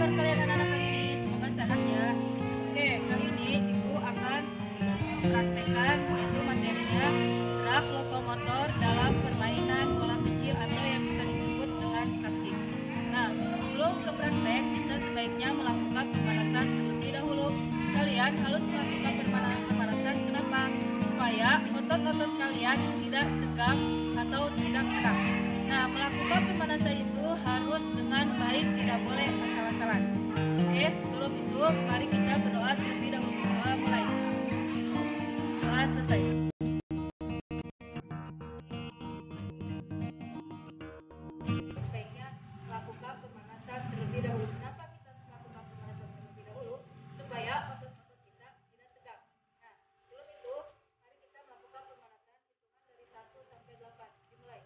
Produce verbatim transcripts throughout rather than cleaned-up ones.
kabar kalian anak-anak hari ini? Semoga sehat ya. Oke, kali ini Ibu akan praktekkan yaitu materinya gerak lokomotor dalam permainan bola kecil atau yang bisa disebut dengan casting. Nah, sebelum ke praktek, kita sebaiknya melakukan pemanasan terlebih dahulu. Kalian harus melakukan pemanasan. Kenapa? Supaya otot-otot kalian tidak tegang atau tidak kerak. Nah, melakukan pemanasan itu harus dengan baik, tidak boleh asal-asalan. Oke, sebelum itu mari kita berdoa terlebih dahulu. Mulai. Doa selesai. Sebaiknya melakukan pemanasan terlebih dahulu. Kenapa kita harus melakukan pemanasan terlebih dahulu? Supaya otot-otot kita tidak tegang. Nah, sebelum itu mari kita melakukan pemanasan hitungan dari satu sampai delapan. Dimulai.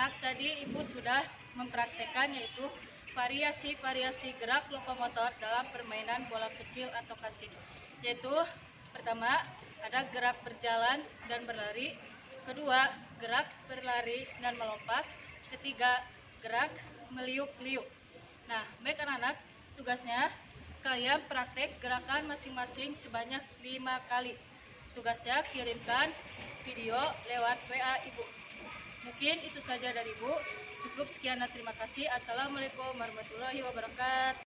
anak-anak, tadi Ibu sudah mempraktekkan yaitu variasi-variasi gerak lokomotor dalam permainan bola kecil atau kasih. Yaitu pertama ada gerak berjalan dan berlari, kedua gerak berlari dan melompat, ketiga gerak meliuk-liuk. Nah, baik anak-anak, tugasnya kalian praktek gerakan masing-masing sebanyak lima kali. Tugasnya kirimkan video lewat W A Ibu. Mungkin itu saja dari Ibu. Cukup sekian dan terima kasih. Assalamualaikum warahmatullahi wabarakatuh.